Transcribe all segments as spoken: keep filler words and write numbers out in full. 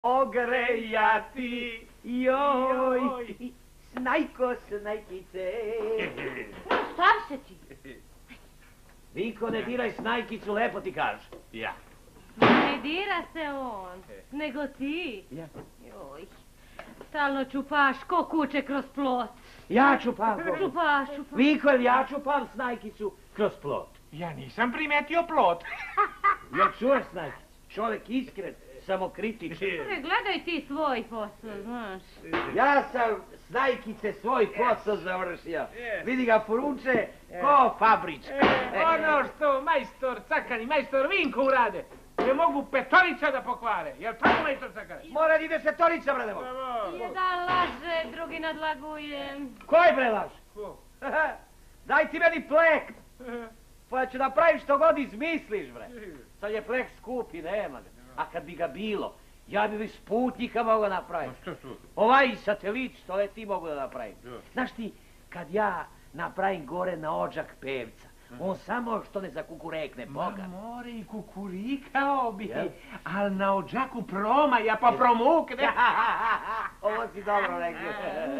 Ogrejati, joj, snajko, snajkice. Stav se ti. Vinko, ne diraj snajkicu, lepo ti kaže. Ja. Ne dira se on, nego ti. Ja. Joj, stalno čupaš ko kuće kroz plot. Ja čupam. Čupaš, čupaš. Vinko, jel ja čupam snajkicu kroz plot? Ja nisam primetio plot. Jel čuješ snajkicu? Čovjek iskren, samokritičan. Ne, gledaj ti svoj posao, znaš. Ja sam snajkice svoj posao završio. Vidi ga furunče ko fabrička. Ono što majstor Cakani, majstor Vinko urade, ne mogu petorica da pokvare. Jel tako, majstor Cakani? Mora da ide šestorica, bre, ne mogu. Jedan laže, drugi nadlaguje. Koji bre laže? Ko? Daj ti meni plek. Pa ću napraviti što god izmisliš, bre. Sad je plek skup i nema ga. A kad bi ga bilo, ja bi iz Sputnika mogao napraviti. Što su? Ovaj satelit što leti mogu da napravim. Znaš ti, kad ja napravim gore na odžak pevca, on samo što ne zakukurekne, Boga. Ma more i kukurikao bi, ali na odžaku promaja pa promukne. Ovo si dobro rekao.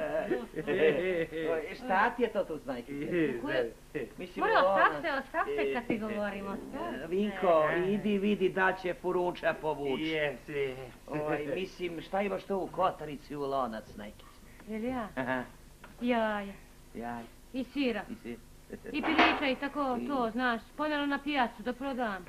Šta ti je to tu, snajki? Mora, ostav se, ostav se kad ti govorimo. Vinko, idi vidi da će furunča povući. Jesi. Mislim, šta imaš to u kotarici u lonac, snajkice? Jel ja? Aha. Jaja. Jaj. I sira. I si... I pilića i tako to, znaš, ponelo na pijacu da prodam.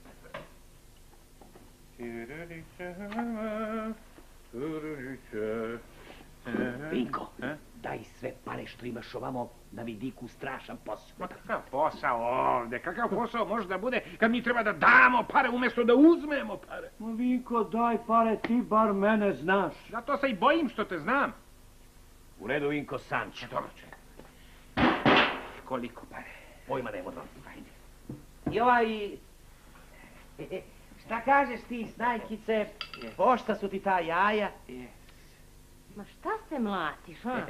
Vinko, daj sve pare što imaš ovamo na vidiku, strašan posao. Ma kakav posao ovdje, kakav posao može da bude kad mi treba da damo pare umjesto da uzmemo pare? Ma Vinko, daj pare, ti bar mene znaš. Zato se i bojim što te znam. U redu, Vinko, sam ću. Dobro će. Koliko pare? Pojma nema da. Ajde. I ovaj... Šta kažeš ti, snajkice? Pošta su ti ta jaja? Ma šta se mlatiš, a?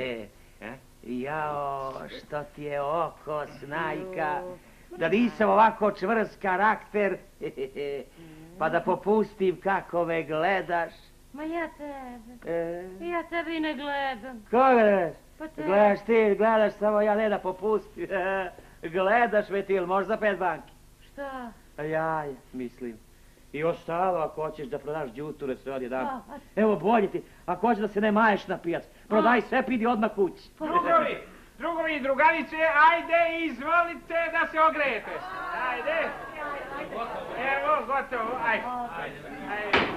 Jao, što ti je oko, snajka. Da nisam ovako čvrst karakter, pa da popustim kako me gledaš. Ma ja tebe, ja tebe i ne gledam. Ko gledaš? Pa tebe. Gledaš ti, gledaš samo ja ne da popustim. Gledaš me ti, ili možda pet banki? Šta? Ja, mislim. I ostalo, ako hoćeš da prodaš džuture, sve odjedan. A, a- Evo, bolje ti, ako hoćeš da se ne maješ na pijac, prodaj sve, pidi odmah kući. Drugovi, drugovi i drugarice, ajde, izvolite da se ogrejete. Ajde. Evo, gotovo, ajde. Ajde.